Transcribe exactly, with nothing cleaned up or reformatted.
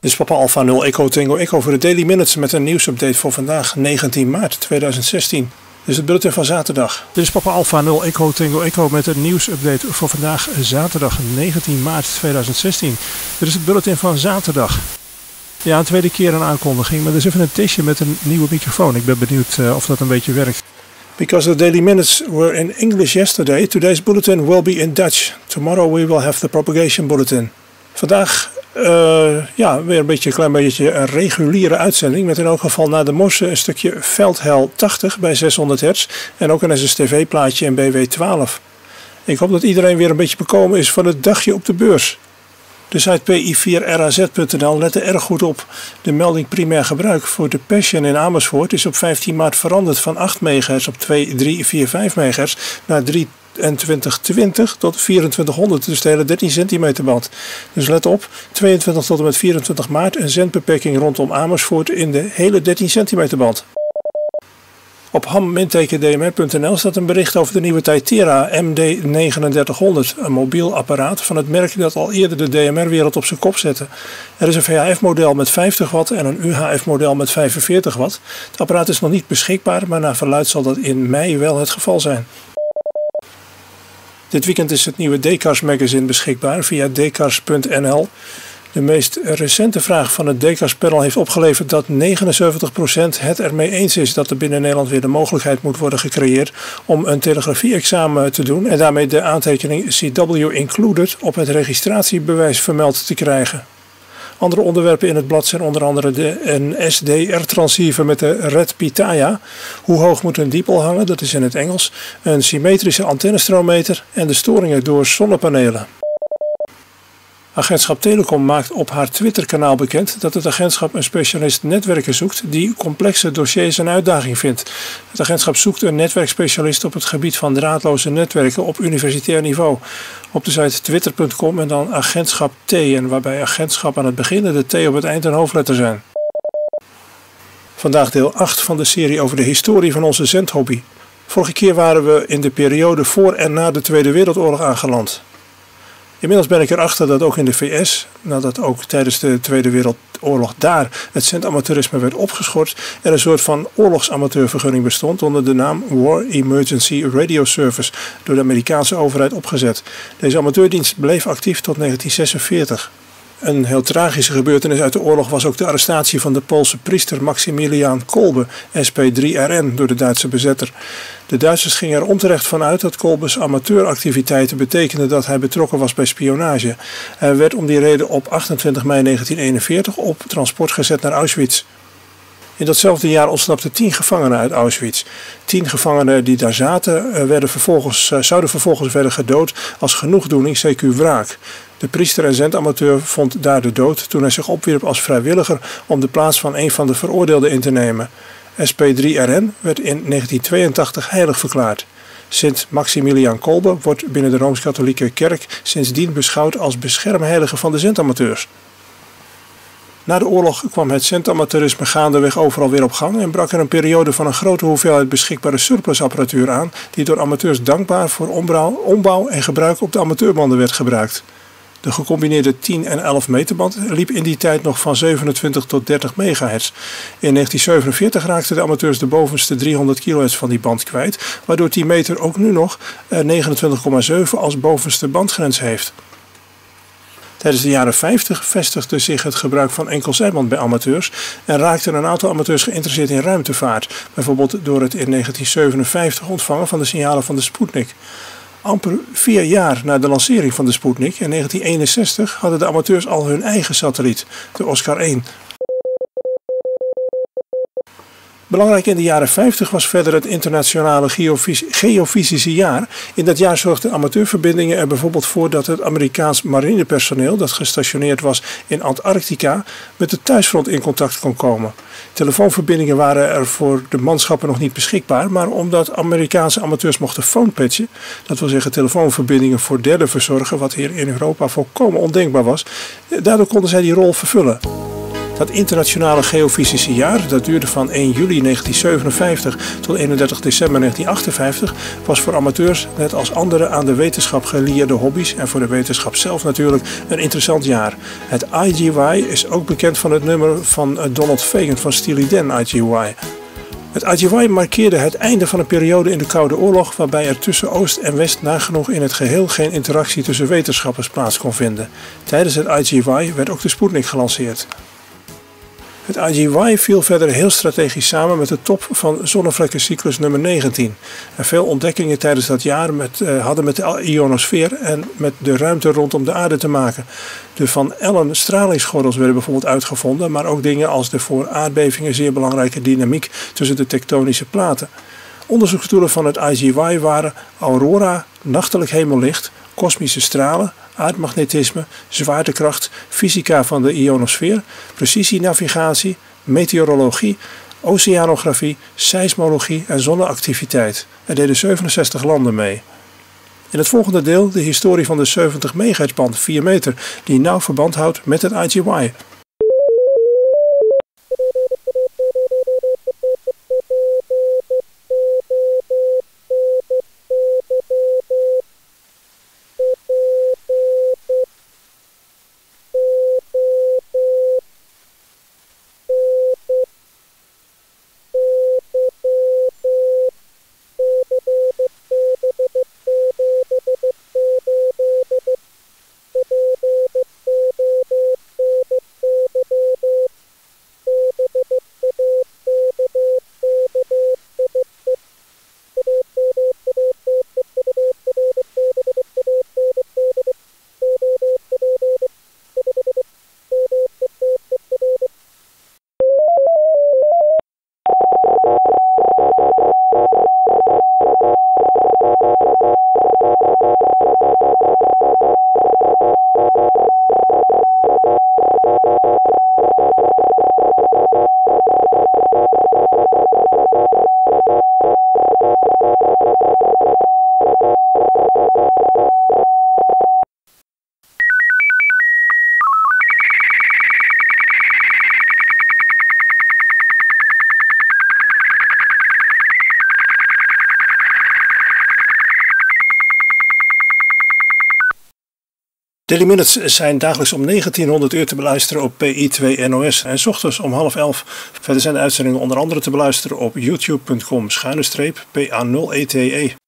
Dit is Papa Alpha nul Echo Tango Echo voor de Daily Minutes met een nieuwsupdate voor vandaag negentien maart tweeduizend zestien. Dit is het bulletin van zaterdag. Dit is Papa Alpha nul Echo Tango Echo met een nieuwsupdate voor vandaag zaterdag negentien maart tweeduizend zestien. Dit is het bulletin van zaterdag. Ja, een tweede keer een aankondiging, maar er is even een testje met een nieuwe microfoon. Ik ben benieuwd uh, of dat een beetje werkt. Because the daily minutes were in English yesterday, today's bulletin will be in Dutch. Tomorrow we will have the propagation bulletin. Vandaag uh, ja, weer een beetje, een klein beetje een reguliere uitzending. Met in elk geval na de morse een stukje Veldhel tachtig bij zeshonderd hertz. En ook een S S T V plaatje in B W twaalf. Ik hoop dat iedereen weer een beetje bekomen is van het dagje op de beurs. De site P I vier R A Z punt N L lette erg goed op. De melding primair gebruik voor de Passion in Amersfoort is op vijftien maart veranderd van acht megahertz op twee komma drie vier vijf megahertz naar drieëntwintig twintig tot vierentwintighonderd, dus de hele dertien centimeter band. Dus let op, tweeëntwintig tot en met vierentwintig maart een zendbeperking rondom Amersfoort in de hele dertien centimeter band. Op ham D M R punt N L staat een bericht over de nieuwe Taitera M D drieënnegentig honderd, een mobiel apparaat van het merk dat al eerder de D M R-wereld op zijn kop zette. Er is een V H F-model met vijftig watt en een U H F-model met vijfenveertig watt. Het apparaat is nog niet beschikbaar, maar naar verluidt zal dat in mei wel het geval zijn. Dit weekend is het nieuwe Decars magazine beschikbaar via decars punt N L. De meest recente vraag van het Decars panel heeft opgeleverd dat negenenzeventig procent het ermee eens is dat er binnen Nederland weer de mogelijkheid moet worden gecreëerd om een telegrafie-examen te doen en daarmee de aantekening C W included op het registratiebewijs vermeld te krijgen. Andere onderwerpen in het blad zijn onder andere de, een S D R-transceiver met de Red Pitaya. Hoe hoog moet een diepel hangen, dat is in het Engels. Een symmetrische antennestroommmeter en de storingen door zonnepanelen. Agentschap Telecom maakt op haar Twitter-kanaal bekend dat het agentschap een specialist netwerken zoekt die complexe dossiers een uitdaging vindt. Het agentschap zoekt een netwerkspecialist op het gebied van draadloze netwerken op universitair niveau. Op de site twitter punt com en dan agentschap T, en waarbij agentschap aan het begin en de T op het eind een hoofdletter zijn. Vandaag deel acht van de serie over de historie van onze zendhobby. Vorige keer waren we in de periode voor en na de Tweede Wereldoorlog aangeland. Inmiddels ben ik erachter dat ook in de V S, nadat ook tijdens de Tweede Wereldoorlog daar het zendamateurisme werd opgeschort, er een soort van oorlogsamateurvergunning bestond onder de naam War Emergency Radio Service door de Amerikaanse overheid opgezet. Deze amateurdienst bleef actief tot negentien zesenveertig. Een heel tragische gebeurtenis uit de oorlog was ook de arrestatie van de Poolse priester Maximiliaan Kolbe, S P drie R N, door de Duitse bezetter. De Duitsers gingen er onterecht van uit dat Kolbes amateuractiviteiten betekenden dat hij betrokken was bij spionage. Hij werd om die reden op achtentwintig mei negentien eenenveertig op transport gezet naar Auschwitz. In datzelfde jaar ontsnapten tien gevangenen uit Auschwitz. Tien gevangenen die daar zaten werden vervolgens, zouden vervolgens werden gedood als genoegdoening, C Q wraak. De priester en zendamateur vond daar de dood toen hij zich opwierp als vrijwilliger om de plaats van een van de veroordeelden in te nemen. S P drie R N werd in negentien tweeëntachtig heilig verklaard. Sint Maximiliaan Kolbe wordt binnen de Rooms-Katholieke Kerk sindsdien beschouwd als beschermheilige van de zendamateurs. Na de oorlog kwam het zendamateurisme gaandeweg overal weer op gang en brak er een periode van een grote hoeveelheid beschikbare surplusapparatuur aan die door amateurs dankbaar voor ombouw, ombouw en gebruik op de amateurbanden werd gebruikt. De gecombineerde tien en elf meter band liep in die tijd nog van zevenentwintig tot dertig megahertz. In negentien zevenenveertig raakten de amateurs de bovenste driehonderd kilohertz van die band kwijt, waardoor tien meter ook nu nog negenentwintig komma zeven als bovenste bandgrens heeft. Tijdens de jaren vijftig vestigde zich het gebruik van enkelzijband bij amateurs en raakten een aantal amateurs geïnteresseerd in ruimtevaart, bijvoorbeeld door het in negentien zevenenvijftig ontvangen van de signalen van de Sputnik. Amper vier jaar na de lancering van de Sputnik in negentien eenenzestig hadden de amateurs al hun eigen satelliet, de Oscar één. Belangrijk in de jaren vijftig was verder het internationale geofys geofysische jaar. In dat jaar zorgden amateurverbindingen er bijvoorbeeld voor dat het Amerikaans marinepersoneel dat gestationeerd was in Antarctica met het thuisfront in contact kon komen. Telefoonverbindingen waren er voor de manschappen nog niet beschikbaar, maar omdat Amerikaanse amateurs mochten phonepatchen, dat wil zeggen telefoonverbindingen voor derden verzorgen, wat hier in Europa volkomen ondenkbaar was, daardoor konden zij die rol vervullen. Dat internationale geofysische jaar, dat duurde van één juli negentienzevenenvijftig tot eenendertig december negentien achtenvijftig, was voor amateurs net als andere aan de wetenschap gelieerde hobby's en voor de wetenschap zelf natuurlijk een interessant jaar. Het I G Y is ook bekend van het nummer van Donald Fagan van Steely Dan, I G Y. Het I G Y markeerde het einde van een periode in de Koude Oorlog waarbij er tussen Oost en West nagenoeg in het geheel geen interactie tussen wetenschappers plaats kon vinden. Tijdens het I G Y werd ook de Sputnik gelanceerd. Het I G Y viel verder heel strategisch samen met de top van zonnevlekkencyclus nummer negentien. En veel ontdekkingen tijdens dat jaar met, uh, hadden met de ionosfeer en met de ruimte rondom de aarde te maken. De Van Allen stralingsgordels werden bijvoorbeeld uitgevonden, maar ook dingen als de voor aardbevingen zeer belangrijke dynamiek tussen de tektonische platen. Onderzoeksdoelen van het I G Y waren aurora, nachtelijk hemellicht, kosmische stralen, aardmagnetisme, zwaartekracht, fysica van de ionosfeer, precisienavigatie, meteorologie, oceanografie, seismologie en zonneactiviteit. Er deden zevenenzestig landen mee. In het volgende deel de historie van de zeventig megahertz band vier meter die nauw verband houdt met het I G Y. Daily Minutes zijn dagelijks om negentienhonderd uur te beluisteren op P I twee N O S en 's ochtends om half elf. Verder zijn de uitzendingen onder andere te beluisteren op youtube punt com schuine streep P A nul E T E.